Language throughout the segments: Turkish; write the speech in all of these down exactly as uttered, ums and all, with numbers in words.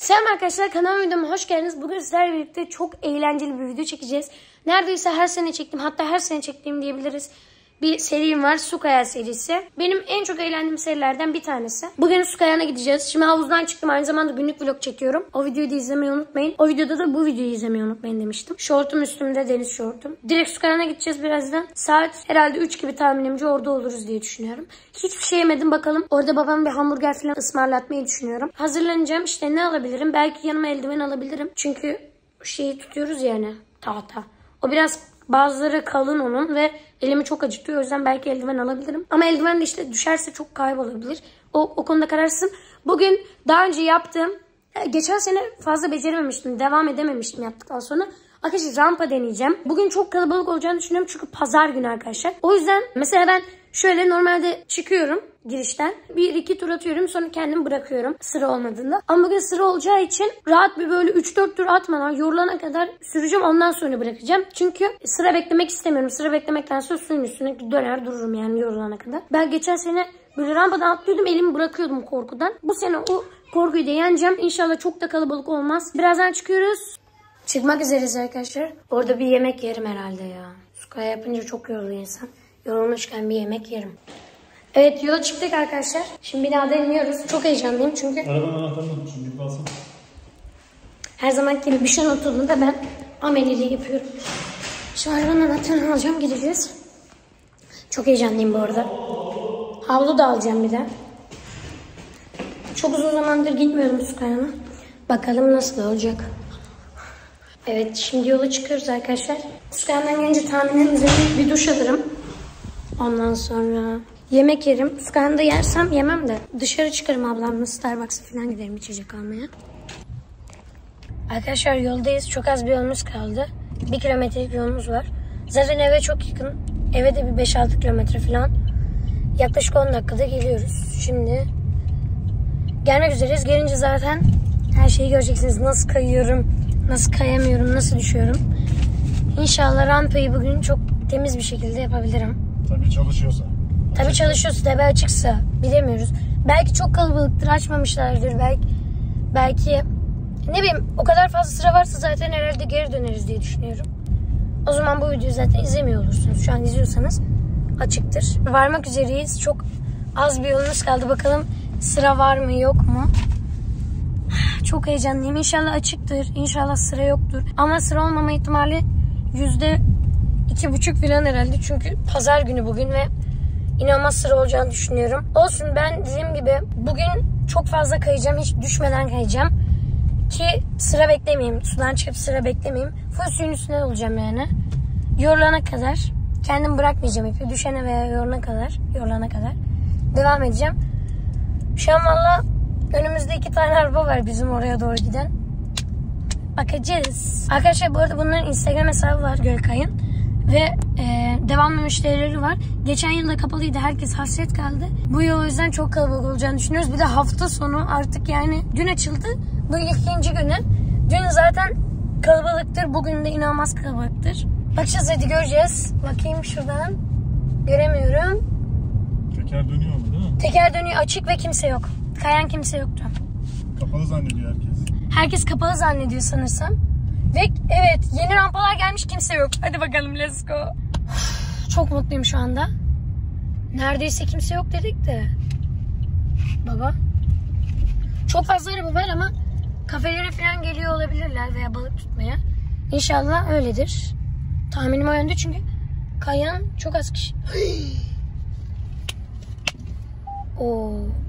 Selam arkadaşlar, kanalıma videoma hoş geldiniz. Bugün sizlerle birlikte çok eğlenceli bir video çekeceğiz. Neredeyse her sene çektim, hatta her sene çektiğim diyebiliriz. Bir serim var, Su Kayağı serisi. Benim en çok eğlendiğim serilerden bir tanesi. Bugün Su Kayağı'na gideceğiz. Şimdi havuzdan çıktım, aynı zamanda günlük vlog çekiyorum. O videoyu da izlemeyi unutmayın. O videoda da bu videoyu izlemeyi unutmayın demiştim. Şortum üstümde, deniz şortum. Direkt Su Kayağı'na gideceğiz birazdan. Saat herhalde üç gibi tahminimce orada oluruz diye düşünüyorum. Hiçbir şey yemedim, bakalım. Orada babam bir hamburger falan ısmarlatmayı düşünüyorum. Hazırlanacağım, işte ne alabilirim? Belki yanıma eldiven alabilirim. Çünkü şeyi tutuyoruz yani, tahta. O biraz... Bazıları kalın onun ve elimi çok acıtıyor. O yüzden belki eldiven alabilirim. Ama eldiven de işte düşerse çok kaybolabilir. O, o konuda kararsın. Bugün daha önce yaptığım, geçen sene fazla becerememiştim. Devam edememiştim yaptıktan sonra. Arkadaşlar rampa deneyeceğim. Bugün çok kalabalık olacağını düşünüyorum. Çünkü pazar günü arkadaşlar. O yüzden mesela ben şöyle normalde çıkıyorum girişten. Bir iki tur atıyorum, sonra kendimi bırakıyorum sıra olmadığında. Ama bugün sıra olacağı için rahat bir böyle üç dört tur atmadan yorulana kadar süreceğim, ondan sonra bırakacağım. Çünkü sıra beklemek istemiyorum. Sıra beklemekten sonra suyun üstüne döner dururum yani yorulana kadar. Ben geçen sene böyle rampadan atlıyordum, elimi bırakıyordum korkudan. Bu sene o korkuyu da yeneceğim. İnşallah çok da kalabalık olmaz. Birazdan çıkıyoruz. Çıkmak üzereyiz arkadaşlar. Orada bir yemek yerim herhalde ya. Su kayağı yapınca çok yoruluyor insan. Yorulmuşken bir yemek yerim. Evet, yola çıktık arkadaşlar. Şimdi binada iniyoruz. Çok heyecanlıyım çünkü. Arabanın anahtarını unutmuşum. Bir kalsın. Her zaman gibi bir şey unutulduğunda ben ameliliği yapıyorum. Şu arabanın anahtarını alacağım, gideceğiz. Çok heyecanlıyım bu arada. Havlu da alacağım bir de. Çok uzun zamandır gitmiyorum su kayağına. Bakalım nasıl olacak. Evet, şimdi yola çıkıyoruz arkadaşlar. Su kayağından gelince tahminen üzerine bir duş alırım. Ondan sonra yemek yerim. Su kayağında yersem yemem de dışarı çıkarım, ablamla Starbucks'a falan giderim içecek almaya. Arkadaşlar yoldayız. Çok az bir yolumuz kaldı. Bir kilometrelik yolumuz var. Zaten eve çok yakın. Eve de bir beş altı kilometre falan. Yaklaşık on dakikada geliyoruz. Şimdi gelmek üzereyiz. Gelince zaten her şeyi göreceksiniz. Nasıl kayıyorum, nasıl kayamıyorum, nasıl düşüyorum. İnşallah rampayı bugün çok temiz bir şekilde yapabilirim. Tabii çalışıyorsa. Tabii çalışıyorsa, tabii açıksa bilemiyoruz. Belki çok kalabalıktır, açmamışlardır. Belki belki ne bileyim, o kadar fazla sıra varsa zaten herhalde geri döneriz diye düşünüyorum. O zaman bu videoyu zaten izlemiyor olursunuz. Şu an izliyorsanız açıktır. Varmak üzereyiz. Çok az bir yolumuz kaldı. Bakalım sıra var mı yok mu? Çok heyecanlıyım. İnşallah açıktır. İnşallah sıra yoktur. Ama sıra olmama ihtimali yüzde iki buçuk falan herhalde. Çünkü pazar günü bugün ve inanılmaz sıra olacağını düşünüyorum. Olsun, ben dediğim gibi bugün çok fazla kayacağım. Hiç düşmeden kayacağım. Ki sıra beklemeyeyim. Sudan çıkıp sıra beklemeyeyim. Full suyun üstüne olacağım yani. Yorulana kadar. Kendimi bırakmayacağım ipi. Düşene veya yorulana kadar. Yorulana kadar. Devam edeceğim. Şu an valla önümüzde iki tane araba var bizim oraya doğru giden. Bakacağız. Arkadaşlar bu arada bunların Instagram hesabı var, Gölkay'ın. Ve e, devamlı müşterileri var. Geçen yılda kapalıydı. Herkes hasret kaldı. Bu yıl o yüzden çok kalabalık olacağını düşünüyoruz. Bir de hafta sonu artık yani dün açıldı. Bu ikinci günü. Dün zaten kalabalıktır. Bugün de inanılmaz kalabalıktır. Bakacağız, hadi göreceğiz. Bakayım şuradan. Göremiyorum. Teker dönüyor mu değil mi? Teker dönüyor, açık ve kimse yok. Kayan kimse yoktu. Kapalı zannediyor herkes. Herkes kapalı zannediyor sanırsam. Ve evet, yeni rampalar gelmiş, kimse yok. Hadi bakalım, let's go. Çok mutluyum şu anda. Neredeyse kimse yok dedik de. Baba. Çok fazla araba var ama kafelere falan geliyor olabilirler veya balık tutmaya. İnşallah öyledir. Tahminim o yönde çünkü kayan çok az kişi. Oo.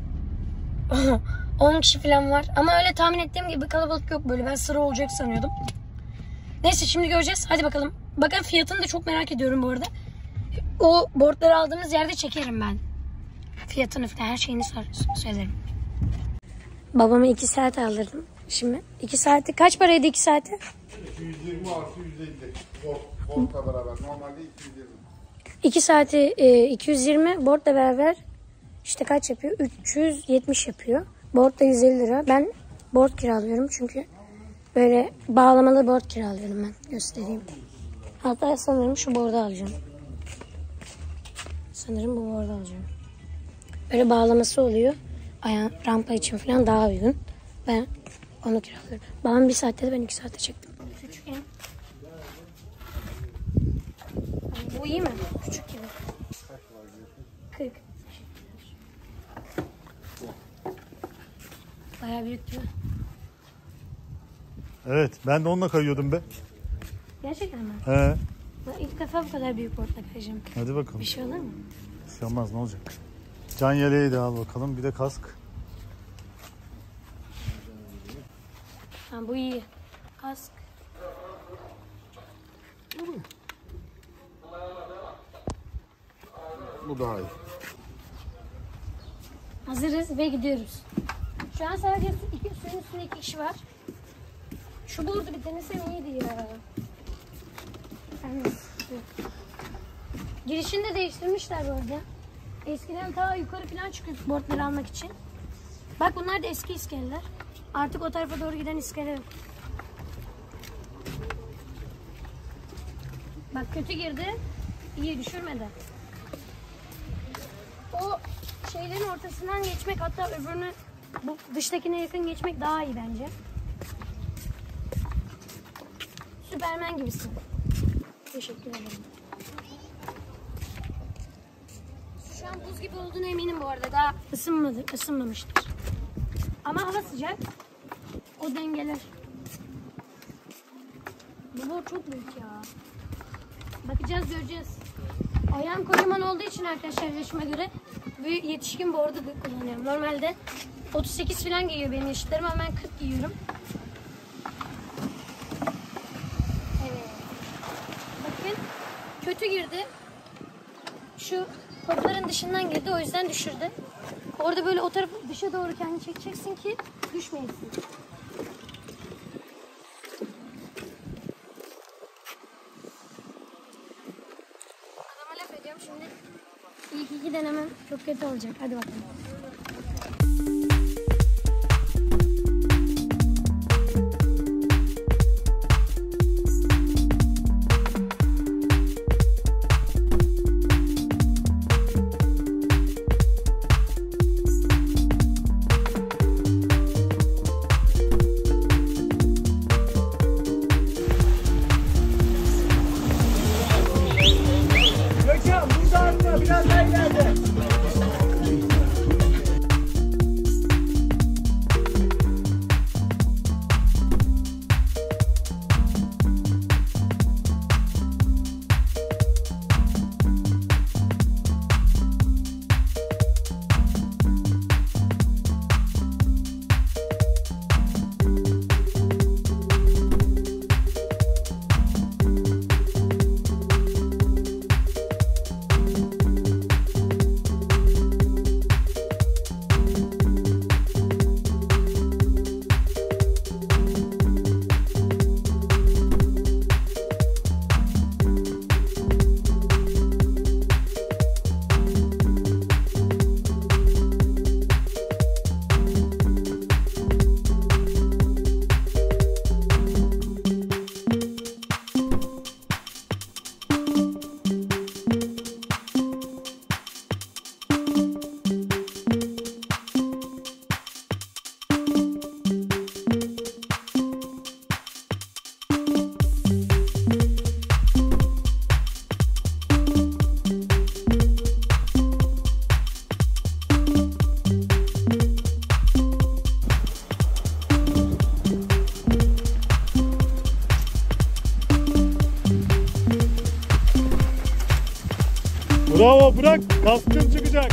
on kişi falan var. Ama öyle tahmin ettiğim gibi kalabalık yok böyle. Ben sıra olacak sanıyordum. Neyse, şimdi göreceğiz. Hadi bakalım. Bakın fiyatını da çok merak ediyorum bu arada. O boardları aldığımız yerde çekerim ben. Fiyatını falan, her şeyini söylerim. Babama iki saat aldırdım. Şimdi iki saati kaç paraydı iki saati? iki yüz yirmi artı yüz elli. Boardla beraber. Normalde iki yüz yirmi. iki saati e, iki yüz yirmi. Boardla beraber işte kaç yapıyor? üç yüz yetmiş yapıyor. Board da yüz elli lira. Ben board kiralıyorum çünkü böyle bağlamalı board kiralıyorum ben. Göstereyim. Hatta sanırım şu board'u alacağım. Sanırım bu board'u alacağım. Böyle bağlaması oluyor. Ayağın rampa için falan daha uygun. Ben Onu kiralıyorum. Babam bir saatte de ben iki saatte çektim. Küçük en. Bu iyi mi? Küçük gibi. kırk. Bayağı büyük değil mi? Evet, ben de onunla kayıyordum be. Gerçekten mi? He. Ben ilk defa bu kadar büyük boardla kayacağım. Hadi bakalım. Bir şey olur mu? Bir şey olmaz, ne olacak? Can yeleği de al bakalım, bir de kask. Ha, bu iyi. Kask. Bu daha iyi. Hazırız ve gidiyoruz. Şu an sadece su, iki, suyun üstünde iki kişi var. Şu board'u bir denesem iyiydi ya. Yani, girişini de değiştirmişler bu arada. Eskiden ta yukarı falan çıkıyorduk boardları almak için. Bak bunlar da eski iskeleler. Artık o tarafa doğru giden iskele yok. Bak kötü girdi. İyi düşürmedi. O şeylerin ortasından geçmek, hatta öbürünü bu dıştakine yakın geçmek daha iyi bence. Süpermen gibisin. Teşekkür ederim. Şu an buz gibi olduğuna eminim bu arada. Daha ısınmadı, ısınmamıştır. Ama hava sıcak. O dengeler. Bu board çok büyük ya. Bakacağız, göreceğiz. Ayağım kocaman olduğu için arkadaşlar yaşıma göre bir yetişkin board'u kullanıyorum. Normalde otuz sekiz falan giyiyor benim yaşıtlarım ama ben kırk giyiyorum. Evet. Bakın kötü girdi. Şu topların dışından girdi, o yüzden düşürdü. Orada böyle o tarafı dışa doğru kendini çekeceksin ki düşmeyesin. Adama laf ediyorum şimdi. İlk iki denemem çok kötü olacak. Hadi bakalım. Bravo, bırak, kaskın çıkacak.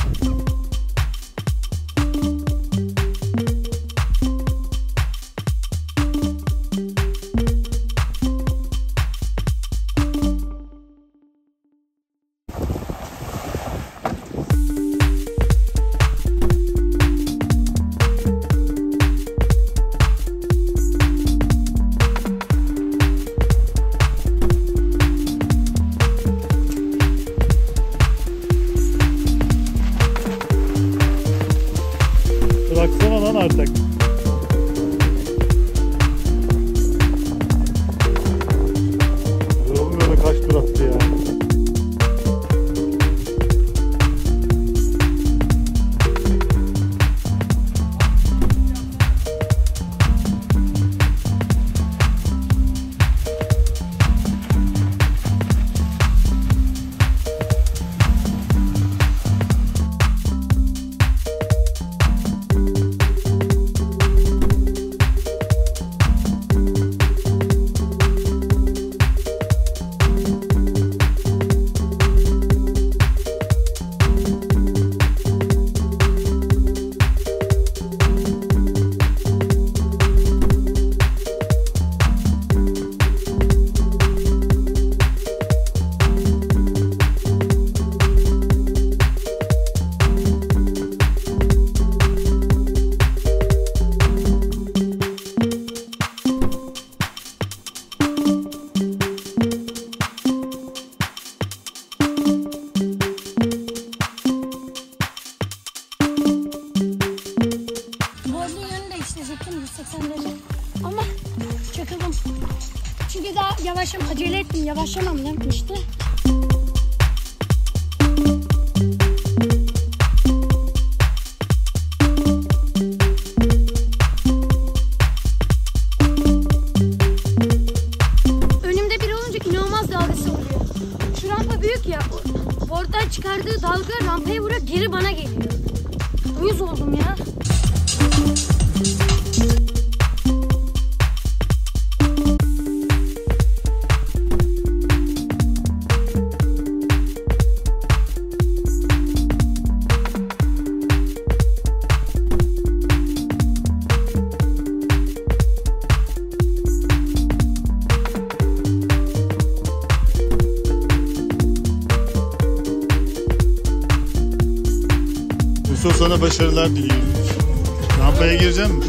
Ama çakıldım. Çünkü daha yavaşlam, acele ettim. Yavaşlamam demişti. Önümde biri olunca inanılmaz dalgası oluyor. Şu rampa büyük ya. Board'dan çıkardığı dalga rampaya vuruyor, geri bana geliyor. Uyuz oldum ya. Yusuf, sana başarılar diliyorum. Rampaya girecek misin?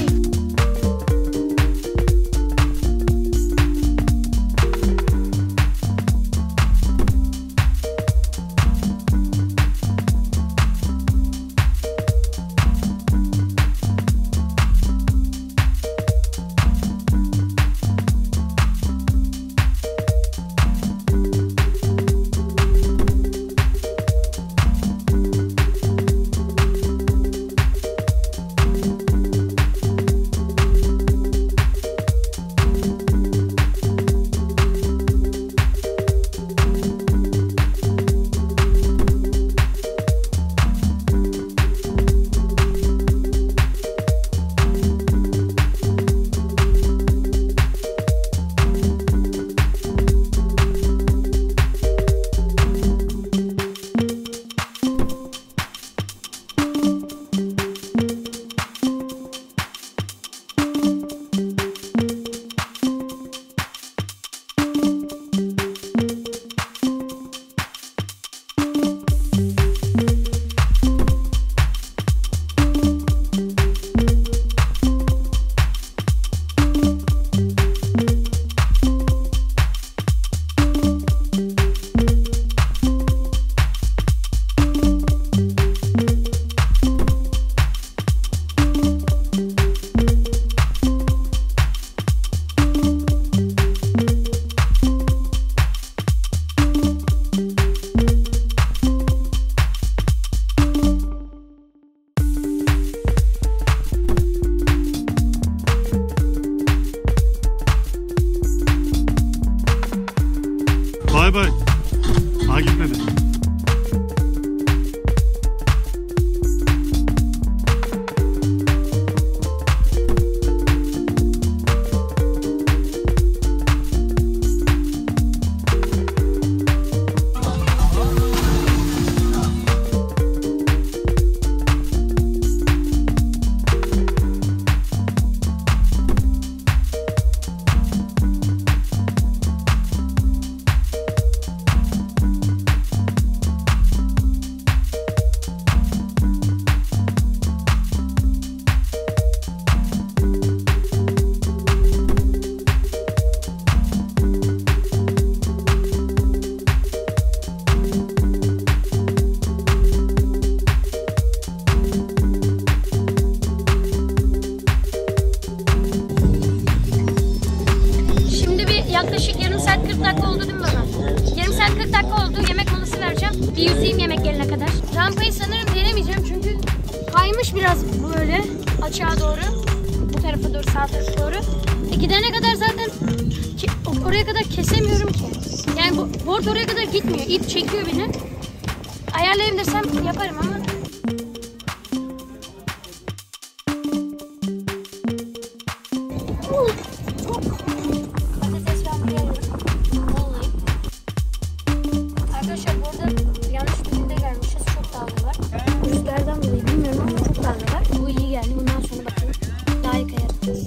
Bay bay. Daha gitmedi. Yaklaşık yarım saat kırk dakika oldu değil mi baba? Yarım saat kırk dakika oldu. Yemek molası vereceğim. Bir yüzeyim yemek gelene kadar. Rampayı sanırım denemeyeceğim çünkü kaymış biraz böyle açığa doğru. Bu tarafa doğru, sağ tarafa doğru. E gidene kadar zaten oraya kadar kesemiyorum ki. Yani bu board oraya kadar gitmiyor. İp çekiyor beni. Ayarlayayım desem yaparım ama. Arkadaşlar bu arada yanlış bölümde gelmişiz. Çok dalga var. Rüzgardan dolayı bilmiyorum ama çok dalga var. Bu iyi geldi. Bundan sonra bakalım. Daha iyi kayarız.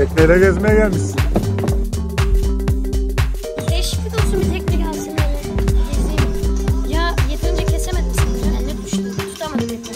Tekneyle gezmeye gelmişsin. Değişiklik olsun, bir tekne gelsin böyle. Gezeyim. Ya yeterince kesemedim sanırım. Ben ne düştüm, tutamadım tekne.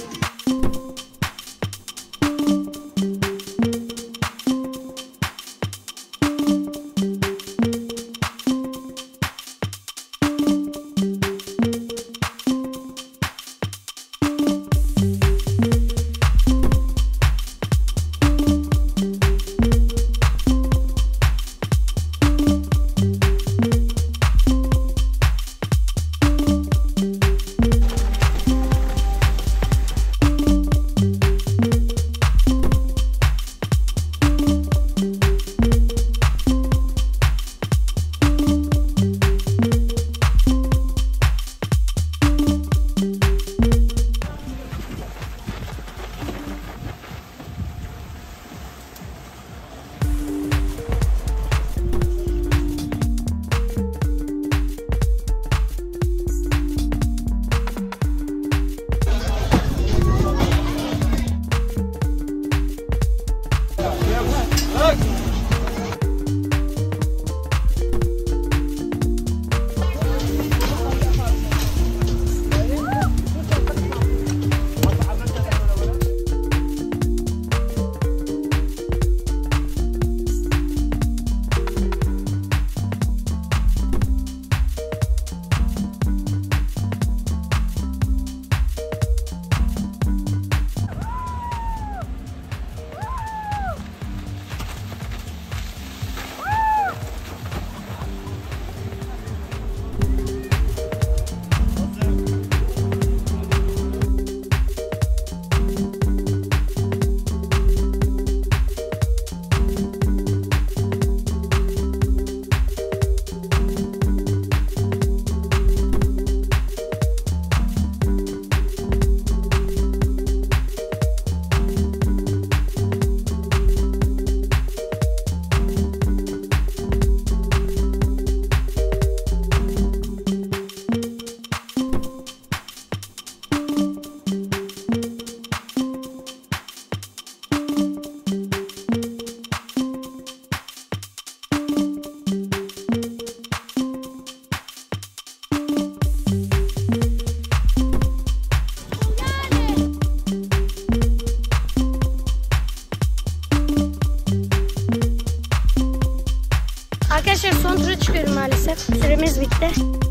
Arkadaşlar son tura çıkıyorum maalesef. Süremiz bitti.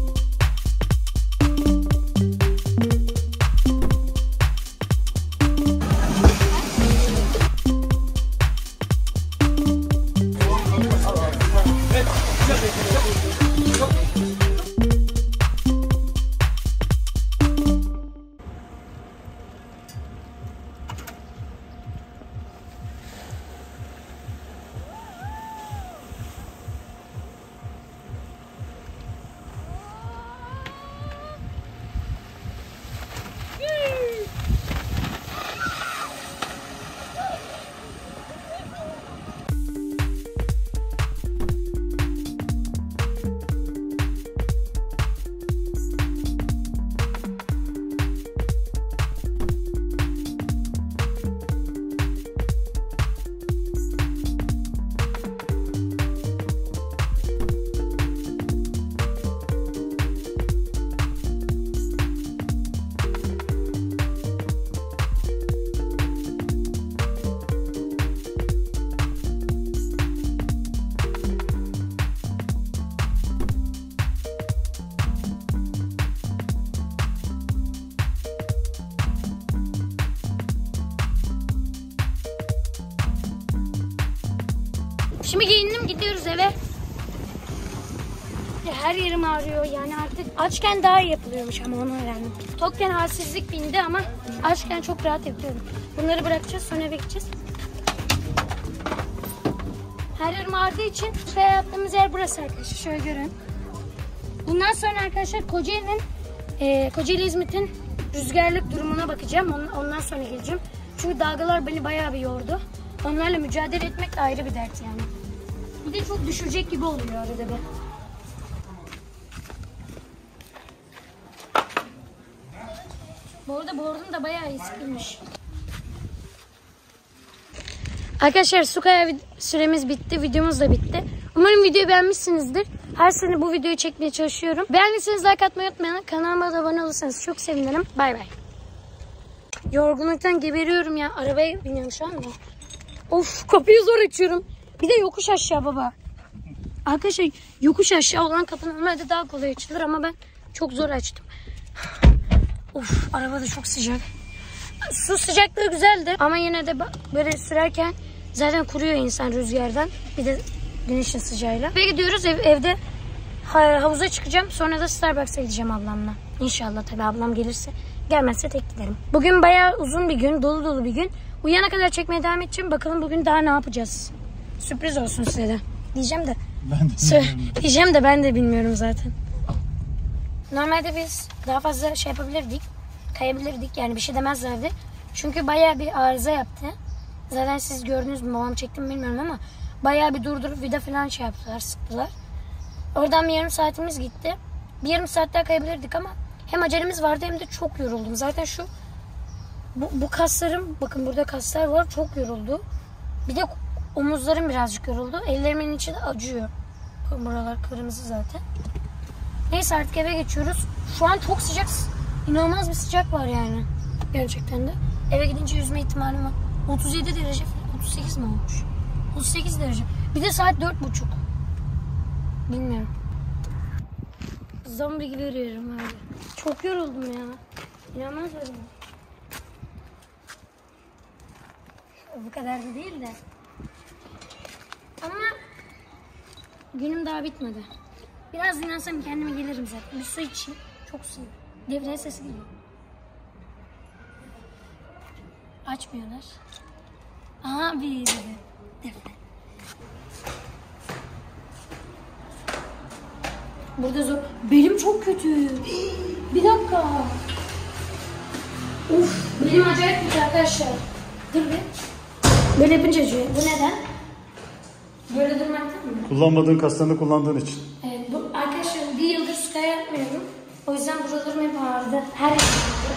Şimdi giyindim, gidiyoruz eve. Her yerim ağrıyor yani, artık açken daha iyi yapılıyormuş ama onu öğrendim. Tokken halsizlik bindi ama açken çok rahat yapıyorum. Bunları bırakacağız, sonra eve gideceğiz. Her yerim ağrıdığı için şey yaptığımız yer burası arkadaşlar, şöyle görün. Bundan sonra arkadaşlar Kocaeli'nin e, Kocaeli İzmit'in rüzgarlık durumuna bakacağım. Ondan sonra geleceğim. Çünkü dalgalar beni bayağı bir yordu. Onlarla mücadele etmek ayrı bir dert yani. Bir de çok düşürecek gibi oluyor arada bir. Bu arada board'um da bayağı iyi sıkılmış. Arkadaşlar su kaya süremiz bitti. Videomuz da bitti. Umarım videoyu beğenmişsinizdir. Her sene bu videoyu çekmeye çalışıyorum. Beğendiyseniz like atmayı unutmayın. Kanalıma da abone olursanız çok sevinirim. Bay bay. Yorgunluktan geberiyorum ya. Arabaya biniyorum şu anda. Of, kapıyı zor açıyorum. Bir de yokuş aşağı baba. Arkadaşlar yokuş aşağı olan kapı normalde daha kolay açılır ama ben çok zor açtım. Of, araba da çok sıcak. Su sıcaklığı güzeldir ama yine de böyle sürerken zaten kuruyor insan rüzgardan. Bir de güneşin sıcağıyla. Eve gidiyoruz. Ev, evde havuza çıkacağım. Sonra da Starbucks'a gideceğim ablamla. İnşallah tabii ablam gelirse. Gelmezse tek giderim. Bugün bayağı uzun bir gün. Dolu dolu bir gün. Uyana kadar çekmeye devam edeceğim. Bakalım bugün daha ne yapacağız. Sürpriz olsun size de. Diyeceğim de. Ben de bilmiyorum. Diyeceğim de ben de bilmiyorum zaten. Normalde biz daha fazla şey yapabilirdik. Kayabilirdik. Yani bir şey demezlerdi. Çünkü bayağı bir arıza yaptı. Zaten siz gördünüz mü? Babam çekti mi bilmiyorum ama bayağı bir durdurup vida falan şey yaptılar. Sıktılar. Oradan bir yarım saatimiz gitti. Bir yarım saat daha kayabilirdik ama hem acelemiz vardı hem de çok yoruldum. Zaten şu bu, bu kaslarım, bakın burada kaslar var, çok yoruldu. Bir de omuzlarım birazcık yoruldu. Ellerimin içi de acıyor. Buralar kırmızı zaten. Neyse artık eve geçiyoruz. Şu an çok sıcak. İnanılmaz bir sıcak var yani. Gerçekten de. Eve gidince yüzme ihtimalim var. otuz yedi derece, otuz sekiz mi olmuş? otuz sekiz derece. Bir de saat dört buçuk. Bilmiyorum. Zombi gibi yürüyorum abi. Çok yoruldum ya. İnanılmaz yoruldum. Bu kadar da değil de. Ama günüm daha bitmedi. Biraz dinlensem kendime gelirim zaten. Bir su içeyim. Çok su. Devre sesi geliyor. Açmıyorlar. Abi dedi. Devre. Burada zor. Belim çok kötü. Bir dakika. Uf, belim acayip kötü arkadaşlar. Dur bir. Böyle yapınca acıyor. Bu neden? Böyle durmaktan mı? Kullanmadığın kaslarını kullandığın için. Evet, bu, arkadaşlar bir yıldır su kaya yapmıyorum. O yüzden buralarım hep ağrıdı. Her yerim ağrıdı.